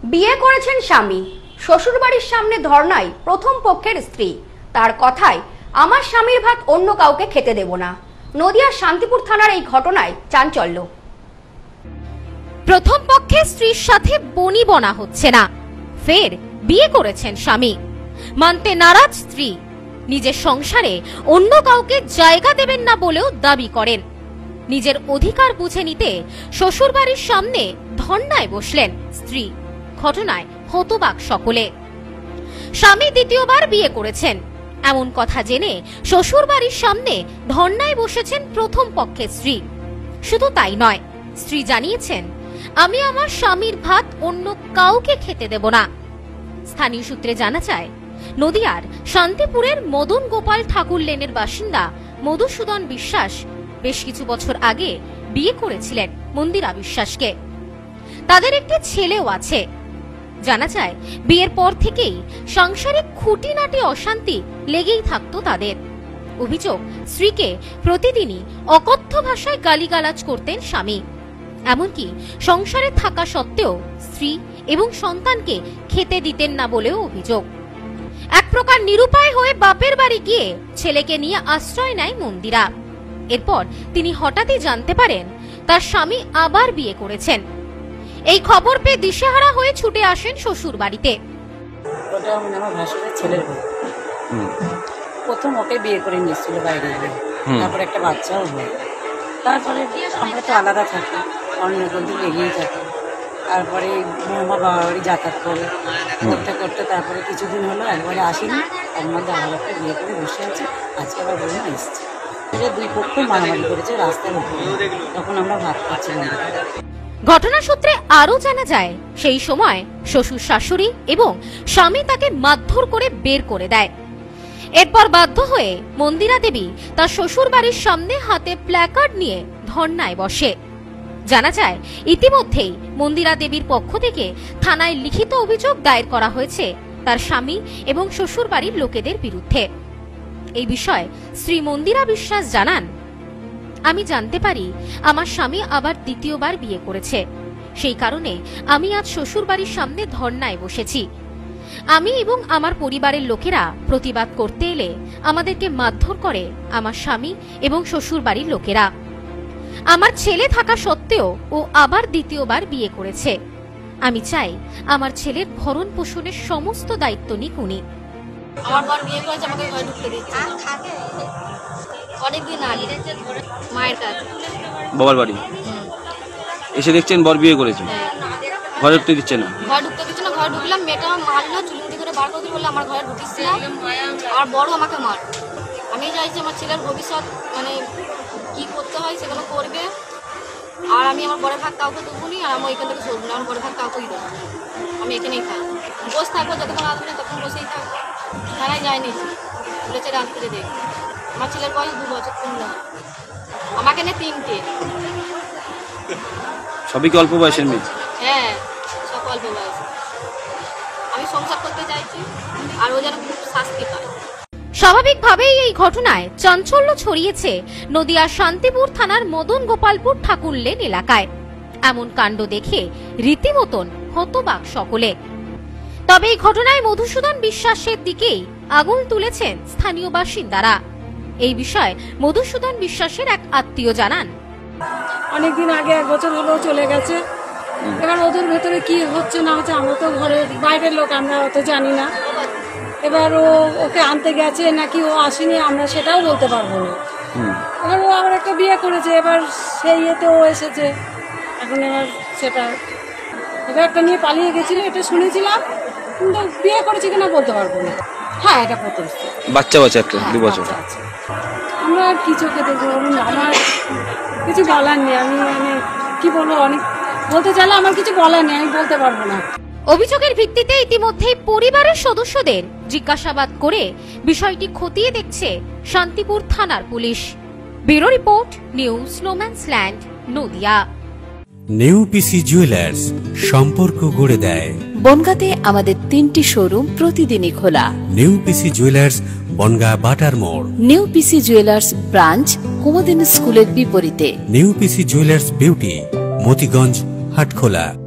বিয়ে করেছেন স্বামী, শ্বশুরবাড়ির সামনে ধর্নায় প্রথম পক্ষের স্ত্রী। তার কথায়, আমার স্বামীর ভাত অন্য কাউকে খেতে দেব না। নদিয়ার শান্তিপুর থানার এই ঘটনায় চাঞ্চল্য। প্রথম পক্ষের স্ত্রীর সাথে বনিবনা হচ্ছে না, ফের বিয়ে করেছেন স্বামী। মানতে নারাজ স্ত্রী, নিজের সংসারে অন্য কাউকে জায়গা দেবেন না বলেও দাবি করেন। নিজের অধিকার বুঝে নিতে শ্বশুরবাড়ির সামনে ধর্নায় বসলেন স্ত্রী। ঘটনায় হতবাক সকলে। স্বামী দ্বিতীয়বার বিয়ে করেছেন এমন কথা জেনে শ্বশুরবাড়ির সামনে ধর্নায় বসেছেন প্রথম পক্ষের স্ত্রী। শুধু তাই নয়, স্ত্রী জানিয়েছেন, আমি আমার স্বামীর ভাত অন্য কাউকে খেতে দেব না। স্থানীয় সূত্রে জানা যায়, নদিয়ার শান্তিপুরের মদন গোপাল ঠাকুর লেনের বাসিন্দা মধুসূদন বিশ্বাস বেশ কিছু বছর আগে বিয়ে করেছিলেন মন্দিরা বিশ্বাসকে। তাদের একটি ছেলেও আছে। জানা যায়, বিয়ের পর থেকেই সাংসারিক খুঁটিনাটি অশান্তি লেগেই থাকতো তাদের। অভিযোগ, স্ত্রীকে প্রতিদিনই অকথ্য ভাষায় গালিগালাজ করতেন স্বামী। এমনকি সংসারে থাকা সত্ত্বেও স্ত্রী এবং সন্তানকে খেতে দিতেন না বলেও অভিযোগ। এক প্রকার নিরুপায় হয়ে বাপের বাড়ি গিয়ে ছেলেকে নিয়ে আশ্রয় নেয় মন্দিরা। এরপর তিনি হঠাৎই জানতে পারেন তার স্বামী আবার বিয়ে করেছেন। এই খবর পেয়ে দিশেহারা হয়ে ছুটে আসেন শ্বশুর বাড়িতে। প্রথম ওকে বিয়ে করে নিয়েছিল বাইরে গিয়ে, তারপরে একটা বাচ্চাও হয়। তারপরে আমরা তো আলাদা থাকি, অন্যের মধ্যে লেগেই থাকি। তারপরে আমার বাবা বাড়ি যাতায়াত করে করতে করতে তারপরে কিছুদিন হলো, একবারে আসেনি। তার মধ্যে আবার একটা বিয়ে করে বসে আছে। আজকে আবার বলে এসছে। দুই পক্ষ মারামারি করেছে রাস্তার উপরে, তখন আমরা ভাত খাচ্ছিলাম। ঘটনা সূত্রে আরো জানা যায়, সেই সময় শ্বশুর শাশুড়ি এবং স্বামী তাকে মারধর করে বের করে দেয়। এরপর বাধ্য হয়ে মন্দিরা দেবী তার শ্বশুর বাড়ির সামনে হাতে প্ল্যাকার্ড নিয়ে ধর্নায় বসে। জানা যায়, ইতিমধ্যেই মন্দিরা দেবীর পক্ষ থেকে থানায় লিখিত অভিযোগ দায়ের করা হয়েছে তার স্বামী এবং শ্বশুর বাড়ির লোকেদের বিরুদ্ধে। এই বিষয়ে শ্রী মন্দিরা বিশ্বাস জানান, আমি জানতে পারি আমার স্বামী আবার দ্বিতীয়বার বিয়ে করেছে। সেই কারণে আমি আজ শ্বশুর বাড়ির সামনে ধর্নায় বসেছি। আমি এবং আমার পরিবারের লোকেরা প্রতিবাদ করতে এলে আমাদেরকে মারধর করে আমার স্বামী এবং শ্বশুর বাড়ির লোকেরা। আমার ছেলে থাকা সত্ত্বেও ও আবার দ্বিতীয়বার বিয়ে করেছে। আমি চাই আমার ছেলের ভরণ পোষণের সমস্ত দায়িত্ব নিক উনি। আমার বর বিয়ে করেছে, আমাকে ঘরে ঢুকতে দিচ্ছে না। অনেকদিন আগে মায়ের কাছে বাবার বাড়ি এসে দেখছেন বর বিয়ে করেছে, ঘরে ঢুকতে দিচ্ছে না। ঘরে ঢুকতে দিচ্ছে না। ঘরে ঢুকলাম, মেয়েটা মারলো, চুলুটি করে বার করে বললে আমার ঘরে ঢুকিস না। আর বড় আমাকে মার। আমি চাইছি আমার ছেলের ভবিষ্যৎ মানে কি করতে হয় সেগুলো করবে। আর আমি আমার বড় ভাত কাউকে দেবো নি, আর আমি এখান থেকে সরবো না। আমার বড় ভাত কাউকেই দেবো, আমি এখানেই থাকবো, বসে থাকবো। যতক্ষণ আসবে না তখন বসেই থাকবো। থানায় যায়নি, বলেছে রাত্রে দেখ। আমার ছেলের বয়স 2 বছর পূর্ণ, আমাকে নিয়ে 3টে। সবই কি অল্প বয়সের মেয়ে? হ্যাঁ, সব অল্প বয়স। আমি সংসার করতে চাইছি, আর ও যেন খুব শাস্তি পায়। স্বাভাবিকভাবেই এই ঘটনায় চাঞ্চল্য ছড়িয়েছে নদিয়ার শান্তিপুর থানার মদন গোপালপুর ঠাকুর লেন এলাকায়। এমন কাণ্ড দেখে রীতিমতন হতবাক সকলে। তবে এই ঘটনায় মধুসূদন বিশ্বাসের দিকেই আঙুল তুলেছেন স্থানীয় বাসিন্দারা। এই বিষয়ে মধুসূদন বিশ্বাসের এক আত্মীয় জানান, অনেকদিন আগে 1 বছর হলো চলে গেছে। এবার ওদের ভেতরে কি হচ্ছে না হচ্ছে আমরা তো ঘরের বাইরের লোক, আমরা অত জানি না। এবার ওকে আনতে গেছে নাকি ও আসেনি, আমরা সেটাও বলতে পারবো না। এবার ও আবার একটা বিয়ে করেছে, এবার সেই ইয়েতে ও এসেছে। এখন এবার সেটা এবার একটা নিয়ে পালিয়ে গেছিল, এটা শুনেছিলাম, কিন্তু বিয়ে করেছে কিনা বলতে পারবো না। হ্যাঁ, এটা প্রথম বাচ্চা একটা 2 বছর। আমরা আর কি চোখে দেখবো, আমার কিছু বলার নেই। আমি মানে কি বলবো, অনেক বলতে চাইলে আমার কিছু বলার নেই, আমি বলতে পারবো না। অভিযোগের ভিত্তিতে ইতিমধ্যেই পরিবারের সদস্যদের জিজ্ঞাসাবাদ করে বিষয়টি খতিয়ে দেখছে শান্তিপুর থানার পুলিশ। ব্যুরো রিপোর্ট, নিউজ স্নোম্যান্সল্যান্ড, নদিয়া। নিউ পিসি জুয়েলার্স, সম্পর্ক গড়ে দেয়। বনগাঁতে আমাদের 3টি শোরুম প্রতিদিনই খোলা। নিউ পিসি জুয়েলার্স, বনগাঁ বাটার মোড়। নিউ পিসি জুয়েলার্স ব্রাঞ্চ কুমদিন স্কুলের বিপরীতে। নিউ পিসি জুয়েলার্স বিউটি, মতিগঞ্জ, হাটখোলা।